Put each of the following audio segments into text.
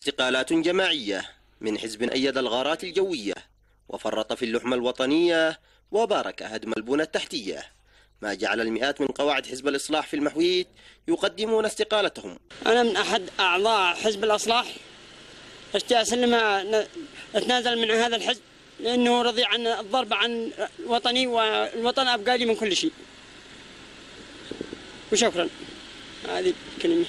استقالات جماعية من حزب أيد الغارات الجوية وفرط في اللحمة الوطنية وبارك هدم البنى التحتية، ما جعل المئات من قواعد حزب الإصلاح في المحويت يقدمون استقالتهم. أنا من أحد أعضاء حزب الإصلاح، أشتي أسلم أتنازل من هذا الحزب لأنه رضي عن الضرب عن وطني، والوطن أبقى لي من كل شيء. وشكرا. هذه كلمة.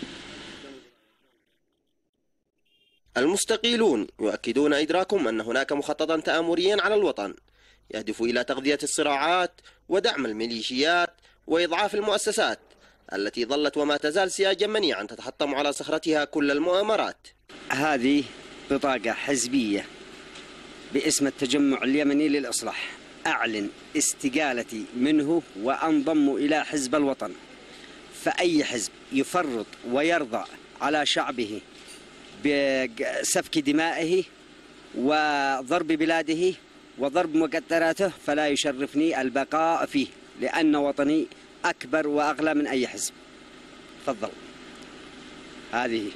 المستقيلون يؤكدون إدراكهم أن هناك مخططا تآمريا على الوطن يهدف إلى تغذية الصراعات ودعم الميليشيات وإضعاف المؤسسات التي ظلت وما تزال سياجا منيعا تتحطم على صخرتها كل المؤامرات. هذه بطاقة حزبية باسم التجمع اليمني للإصلاح، أعلن استقالتي منه وأنضم إلى حزب الوطن. فأي حزب يفرط ويرضى على شعبه بسفك دمائه وضرب بلاده وضرب مقدراته فلا يشرفني البقاء فيه، لأن وطني أكبر وأغلى من أي حزب. تفضل. هذه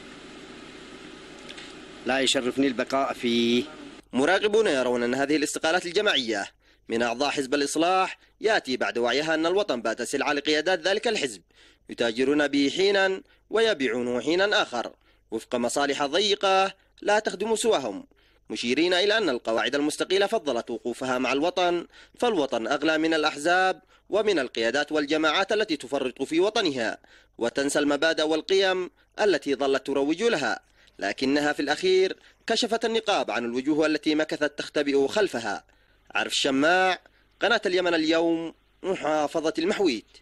لا يشرفني البقاء فيه. مراقبون يرون أن هذه الاستقالات الجماعية من أعضاء حزب الإصلاح يأتي بعد وعيها أن الوطن بات سلعة لقيادات ذلك الحزب يتاجرون به حينا ويبيعونه حينا آخر وفق مصالح ضيقة لا تخدم سواهم، مشيرين إلى أن القواعد المستقيلة فضلت وقوفها مع الوطن، فالوطن أغلى من الأحزاب ومن القيادات والجماعات التي تفرط في وطنها وتنسى المبادئ والقيم التي ظلت تروج لها، لكنها في الأخير كشفت النقاب عن الوجوه التي مكثت تختبئ خلفها. عرف الشماع، قناة اليمن اليوم، محافظة المحويت.